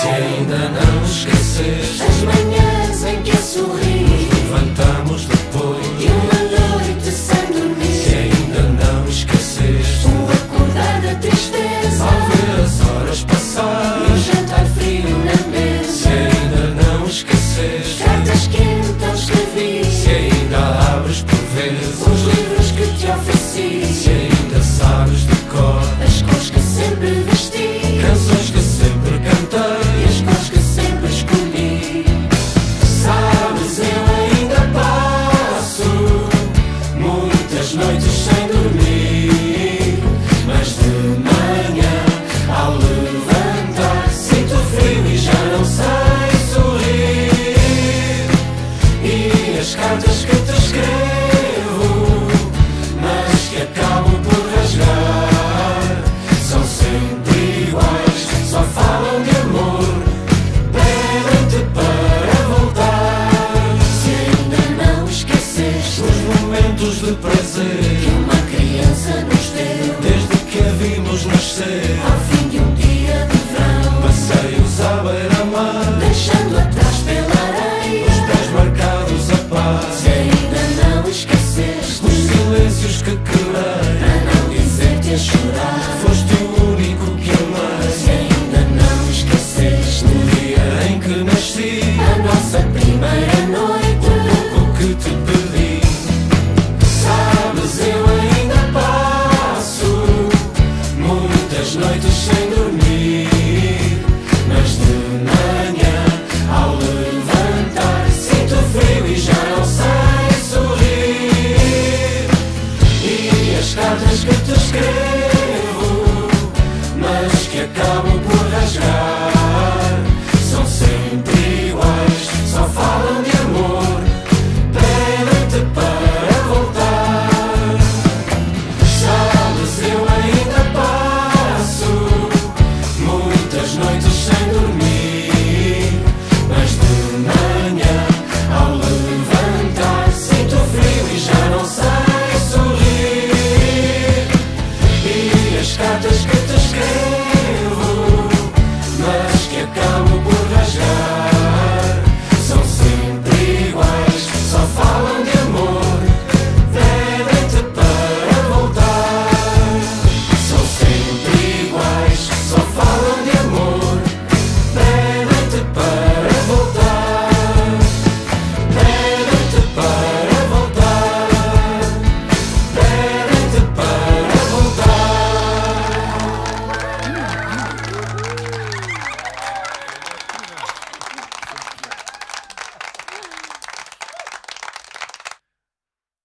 Se ainda não esqueceste as manhãs em que eu sorri, levantamos depois e uma noite sem dormir. Se ainda não esqueceste O acordar da tristeza, ao ver as horas passar e o jantar frio na mesa. Se ainda não esqueceste Cartas que então escrevi, Se ainda abres por vezes os livros que te ofereci, Se ainda sabes de cor as cores que sempre vesti, canções que sempre cantei e as cores que sempre escolhi. Sabes, eu ainda passo muitas noites sem dormir, mas de manhã, ao levantar, sinto frio e já não sei sorrir. E as cartas que te escrevo, mas que acabo por rasgar, são sempre iguais, só falam de amor, pedem-te para voltar. Se ainda não esqueceste Os momentos de prazer, que uma criança nos deu, desde que a vimos nascer, ao fim de um dia de verão, passeios à beira-mar, deixando atrás pela areia. os pés marcados a paz, Se ainda não esqueceste, os silêncios que quebrei, para não dizer-te a chorar. foste o único que Se amei. ainda não esqueceste No dia em que nasci, a nossa primeira noite, o que te pedi. Sabes, eu ainda passo muitas noites sem dormir, mas de manhã, ao levantar, sinto frio e já não sei sorrir. E as cartas que te escrevo, mas que acabam